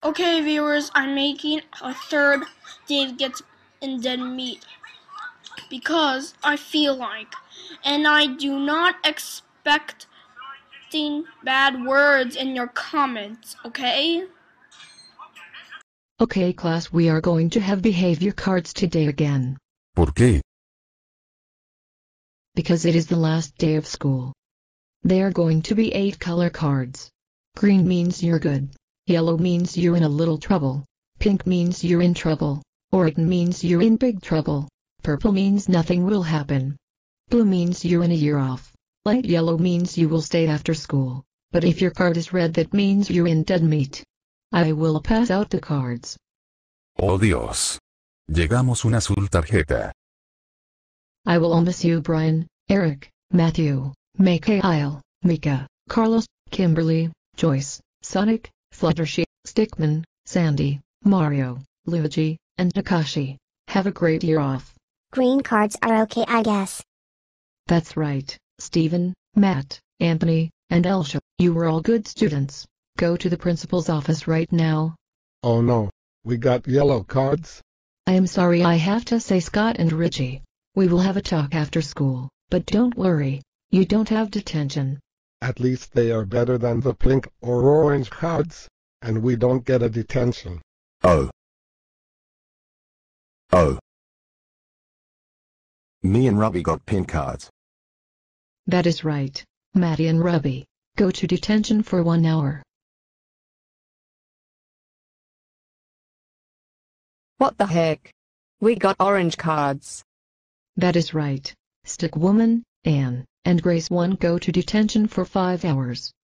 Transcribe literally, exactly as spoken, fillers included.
Okay, viewers, I'm making a third Dave Gets in Dead Meat because I feel like, and I do not expect bad words in your comments, okay? Okay class, we are going to have behavior cards today again. ¿Por qué? Because it is the last day of school. There are going to be eight color cards. Green means you're good. Yellow means you're in a little trouble. Pink means you're in trouble. Orange means you're in big trouble. Purple means nothing will happen. Blue means you're in a year off. Light yellow means you will stay after school. But if your card is red, that means you're in dead meat. I will pass out the cards. Oh Dios. Llegamos una azul tarjeta. I will miss you, Brian, Eric, Matthew, Mikhail, Mika, Carlos, Kimberly, Joyce, Sonic, Fluttershy, Stickman, Sandy, Mario, Luigi, and Takashi. Have a great year off. Green cards are okay, I guess. That's right, Stephen, Matt, Anthony, and Elsha. You were all good students. Go to the principal's office right now. Oh no, we got yellow cards? I am sorry I have to say, Scott and Richie. We will have a talk after school, but don't worry, you don't have detention. At least they are better than the pink or orange cards, and we don't get a detention. Oh. Oh. Me and Robbie got pink cards. That is right, Matty and Ruby. Go to detention for one hour. What the heck? We got orange cards. That is right. Stick Woman, Anne, and Grace one go to detention for five hours.